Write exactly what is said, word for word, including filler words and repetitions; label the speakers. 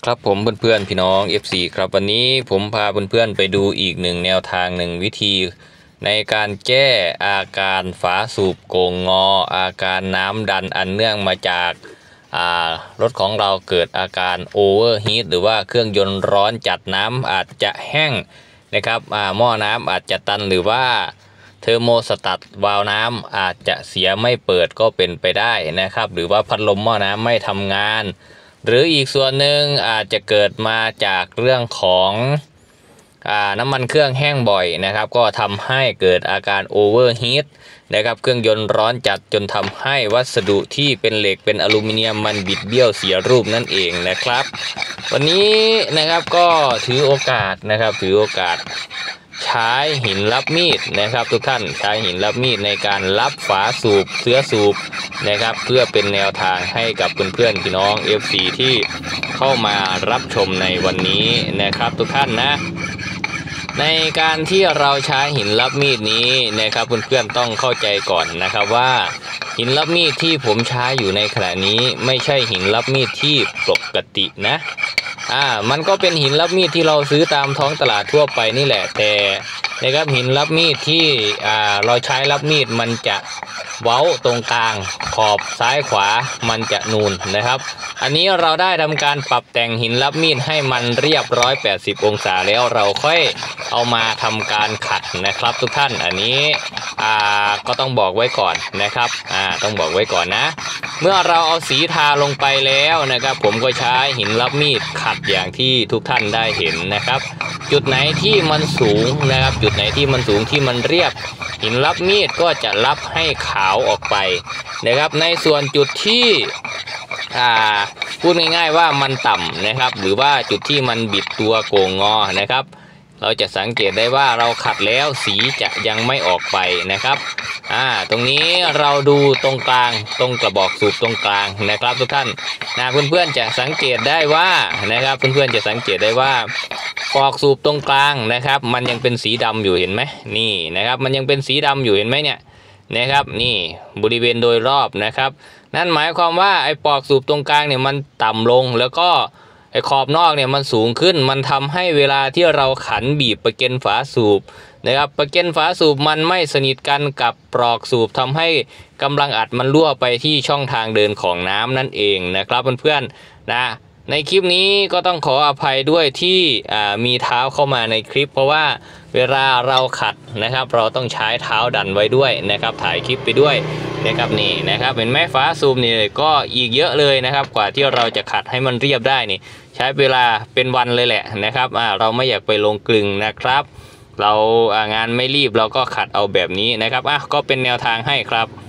Speaker 1: ครับผมเพื่อนๆพี่น้อง เอฟ ซี ครับวันนี้ผมพาเพื่อนๆไปดูอีกหนึ่งแนวทางหนึ่งวิธีในการแก้อาการฝาสูบโก่งงออาการน้ำดันอันเนื่องมาจากรถของเราเกิดอาการโอเวอร์ฮีทหรือว่าเครื่องยนต์ร้อนจัดน้ำอาจจะแห้งนะครับหม้อน้ำอาจจะตันหรือว่าเทอร์โมสตัตวาล์วน้ำอาจจะเสียไม่เปิดก็เป็นไปได้นะครับหรือว่าพัดลมหม้อน้ำไม่ทำงานหรืออีกส่วนหนึ่งอาจจะเกิดมาจากเรื่องของอ่าน้ำมันเครื่องแห้งบ่อยนะครับก็ทำให้เกิดอาการโอเวอร์ฮีทนะครับเครื่องยนต์ร้อนจัดจนทำให้วัสดุที่เป็นเหล็กเป็นอลูมิเนียมมันบิดเบี้ยวเสียรูปนั่นเองนะครับวันนี้นะครับก็ถือโอกาสนะครับถือโอกาสใช้หินรับมีดนะครับทุกท่านใช้หินรับมีดในการรับฝาสูบเสื้อสูบนะครับเพื่อเป็นแนวทางให้กับเพื่อนๆพี่น้อง เอฟ ซี ที่เข้ามารับชมในวันนี้นะครับทุกท่านนะในการที่เราใช้หินรับมีดนี้นะครับเพื่อนๆต้องเข้าใจก่อนนะครับว่าหินรับมีดที่ผมใช้อยู่ในขณะนี้ไม่ใช่หินรับมีดที่ปกตินะอ่ามันก็เป็นหินรับมีดที่เราซื้อตามท้องตลาดทั่วไปนี่แหละแต่นะครับหินรับมีดที่อ่าเราใช้รับมีดมันจะเว้าตรงกลางขอบซ้ายขวามันจะนูนนะครับอันนี้เราได้ทำการปรับแต่งหินรับมีดให้มันเรียบร้อยแปดสิบองศาแล้วเราค่อยเอามาทำการขัดนะครับทุกท่านอันนี้อ่าก็ต้องบอกไว้ก่อนนะครับอ่าต้องบอกไว้ก่อนนะเมื่อเราเอาสีทาลงไปแล้วนะครับผมก็ใช้หินรับมีดขัดอย่างที่ทุกท่านได้เห็นนะครับจุดไหนที่มันสูงนะครับจุดไหนที่มันสูงที่มันเรียบหินรับมีดก็จะรับให้ขาวออกไปนะครับในส่วนจุดที่อ่าพูดง่ายๆว่ามันต่ำนะครับหรือว่าจุดที่มันบิดตัวโก่งงอนะครับเราจะสังเกตได้ว่าเราขัดแล้วสีจะยังไม่ออกไปนะครับอ่าตรงนี้เราดูตรงกลางตรงกระบอกสูบตรงกลางนะครับทุกท่านนะเพื่อนๆจะสังเกตได้ว่านะครับเพื่อนๆจะสังเกตได้ว่าปลอกสูบตรงกลางนะครับมันยังเป็นสีดำอยู่เห็นไหมนี่นะครับมันยังเป็นสีดำอยู่เห็นไหมเนี่ยนะครับนี่บริเวณโดยรอบนะครับนั่นหมายความว่าไอ้ปลอกสูบตรงกลางเนี่ยมันต่ำลงแล้วก็ไอ้ขอบนอกเนี่ยมันสูงขึ้นมันทำให้เวลาที่เราขันบีบประเก็นฝาสูบนะครับประเก็นฝาสูบมันไม่สนิทกันกับปลอกสูบทำให้กำลังอัดมันรั่วไปที่ช่องทางเดินของน้ำนั่นเองนะครับเพื่อนๆนะในคลิปนี้ก็ต้องขออภัยด้วยที่มีเท้าเข้ามาในคลิปเพราะว่าเวลาเราขัดนะครับเราต้องใช้เท้าดันไว้ด้วยนะครับถ่ายคลิปไปด้วยนะครับนี่นะครับเห็นไหมฝาสูบนี่ก็อีกเยอะเลยนะครับกว่าที่เราจะขัดให้มันเรียบได้นี่ใช้เวลาเป็นวันเลยแหละนะครับอ่าเราไม่อยากไปลงกลึงนะครับเรางานไม่รีบเราก็ขัดเอาแบบนี้นะครับอ่ะก็เป็นแนวทางให้ครับ